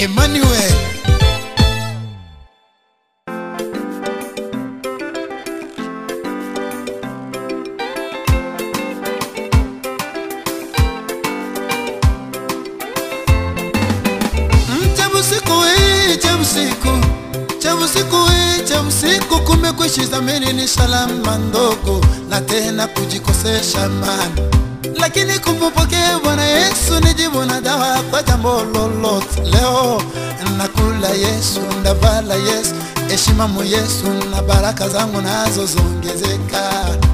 Emmanuel. Chabusiku kumekwisha mimi ni salama ndogo na tena kujikosesha amani, lakini kumpokea Bwana Yesu ni jibu na dawa kwa jambo lolote. Leo nakula Yesu, ndavala Yesu, heshima mu Yesu na baraka zangu nazo zongezeka.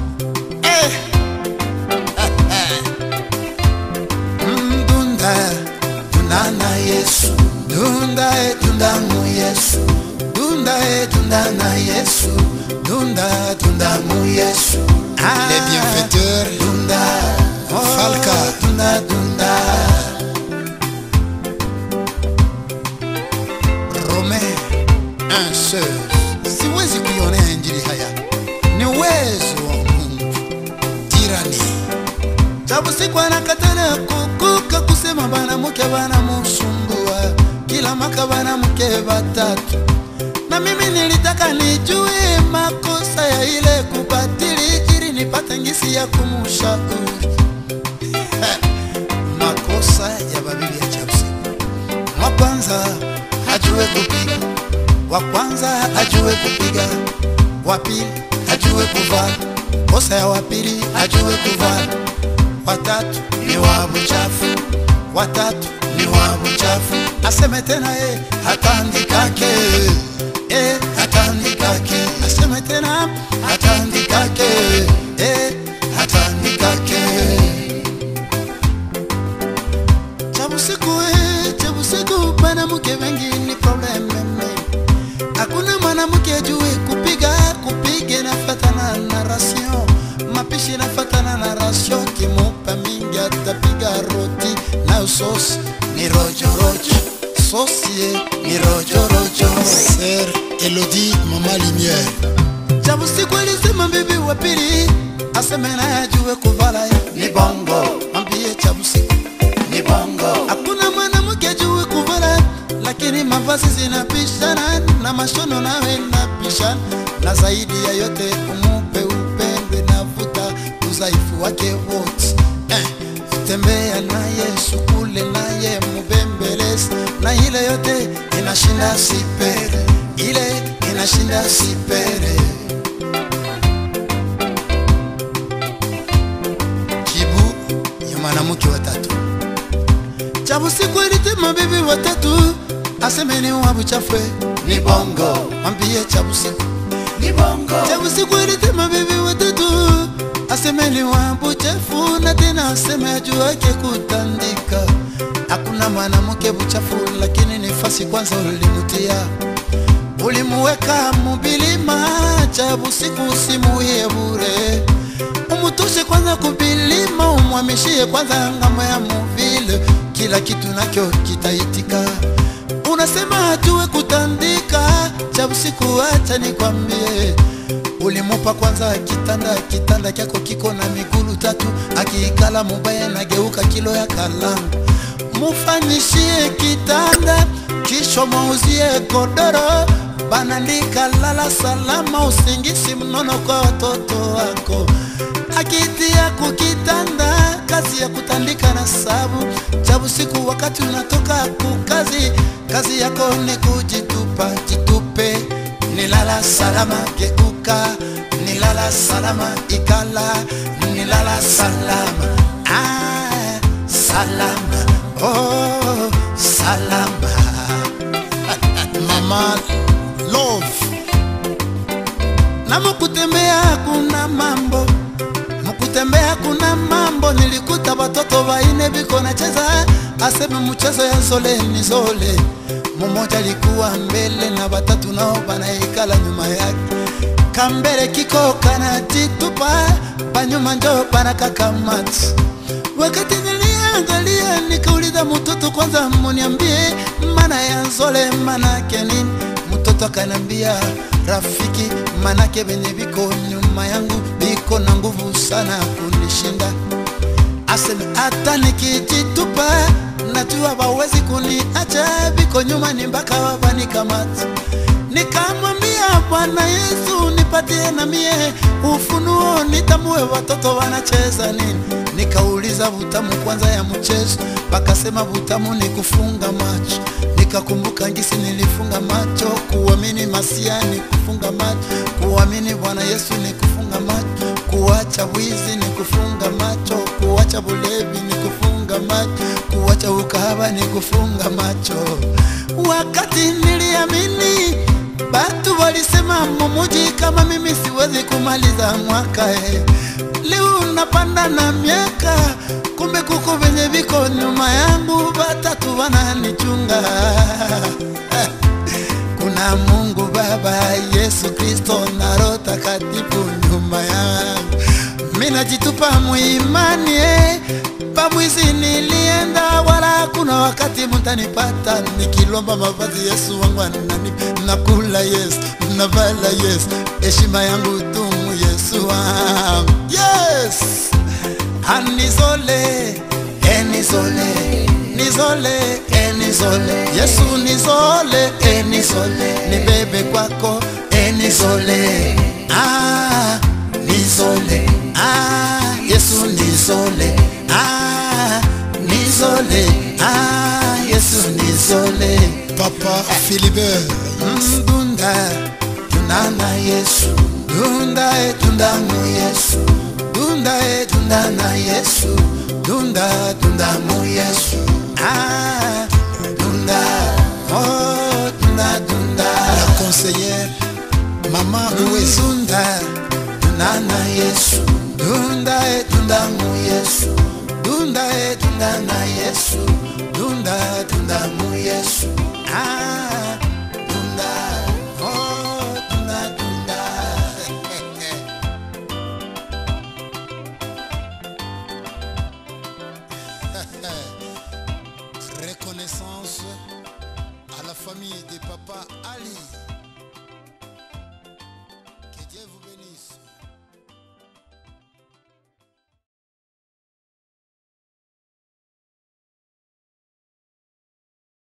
Dunda tunana Yesu, dunda mu Yesu, dunda na Yesu, dunda mu Yesu. Les bienfaiteurs, Dunda, Falka, dunda. Romain, un seul. Siwezi kuionea injili haya, ni uwezo wa Mungu. Tyranny. Chabusiku anakatana kukuka kusema bana mke bana musumbua, kila maka bana mke batatu. Na mimi nilitaka nijue makosa ya ile kubatili ili nipate ngisi ya kumushauri. Makosa ya babibi ya Chabusiku: wa kwanza hajue kupiga, wa kwanza hajue kupiga, wa pili hajue kuvaa, kosa ya wa pili hajue kuvaa, watatu ni wa mchafu, watatu ni wa mchafu. Aseme tena hatandikake, hatandikake. Aseme tena hatandikake, hatandikake. Chabusiku mwanamke wengi ni probleme. Hakuna mwanamke ajue kupiga nafatana na rasio, mapishi nafatana na rasio. Kimupa mingi atapiga roti na sosi ni rojo rojo, sosie ni rojo rojo. Sœur Elodie, Maman Lumière. Chabusiku alisema bibi wa pili aseme na ajue kuvala ni bongo. Ambie Chabusiku ni bongo. Hakuna mwanamke ajue kuvala, lakini mavazi zinapishana na mashono nawe napishana, na zaidi ya yote umupe upende na vuta udhaifu wake wote. Tembea na Yesu, kule naye mubembelezi, na ile yote inashinda sipere, ile inashinda sipere. Kibu ya mwanamke watatu. Chabusiku alitema bibi watatu aseme ni wabu chafwe ni bongo. Ambie Chabusiku ni bongo. Chabusiku alitema bibi watatu aseme ni wabu chafu, na tena aseme ajua ke kutandika. Hakuna mwanamke buchafu, lakini nifasi kwanza ulimutia, ulimuweka mubilima. Chabusiku usimuie bure, umutoshe kwanza kubilima, umwamishie kwanza ngamo ya muvile, kila kitu nakyo kitaitika. Unasema ajue kutandika, Chabusiku acha nikwambie, ulimupa kwanza kitanda kyako kiko na migulu tatu, akiikala mubaya na geuka kilo ya kalamu. Mufanyishie kitanda, kisho mauzie godoro, banandika lala salama, usingisi mnono kwa watoto wako. Akitia kukitanda, kazi ya kutandika na sabu. Chabusiku wakati unatoka kukazi, kazi yako ni kujitupa, jitupe. Nilala salama, geuka, nilala salama, ikala, nilala salama. Salama, oh, salama. Maman Love. Na mukutembea kuna mambo, mukutembea kuna mambo. Nilikuta watoto waine biko na cheza, aseme mchezo ya zole ni zole. Mmoja alikuwa mbele na watatu nao banaikala nyuma yake. Kambele kiko kana jitupa, panyuma njo panakakamati. Wakati niliangalia nikauliza mtoto kwanza muniambie maana ya zole manake nini. Mtoto akanambia rafiki, manake benye biko nyuma yangu biko na nguvu sana kunishinda. Aseme hata nikijitupa najua bawezi kuniacha, biko nyuma ni mpaka wanikamata. Nikamwambia Bwana Yesu nipatie na mie ufunuo, nitamue watoto wanacheza nini. Nikauliza butamu kwanza ya mchezo, bakasema butamu ni kufunga macho. Nikakumbuka ngisi nilifunga macho, kuamini Masia ni kufunga macho, kuamini Bwana Yesu ni kufunga macho, kuacha wizi ni kufunga macho, kuacha bulevi ni kufunga macho, kuacha ukahaba ni kufunga macho. Wakati niliamini, batu walisema mumuji kama mimi siwezi kumaliza mwaka. Leo napanda na miaka, kumbe kuko venye viko nyuma yangu, batatu wananichunga. Kuna Mungu Baba, Yesu Kristo na Roho Takatifu nyuma yangu. Mina jitupa muimani, pamwizi nilienda, wala kuna wakati mtanipata nikilomba mavazi Yesu wangu ananipa. Nakula Yesu, navala Yesu, heshima yangu tumu Yesu wangu. Yes! Anisole, enisole, nizole, enisole, Yesu nizole, enisole, nibebe kwako, enisole, nizole, Yesu nizole, nizole, Yesu nizole. Papa Philibert Dunda, tunana Yesu, dunda tundamu Yesu, dunda tundana Yesu, dunda tundamu Yesu. Dunda, oh dunda, la conseillère Maman Louise. Dunda, tunana Yesu, dunda tundamu Yesu, dunda tundana Yesu, dunda tundamu Yesu.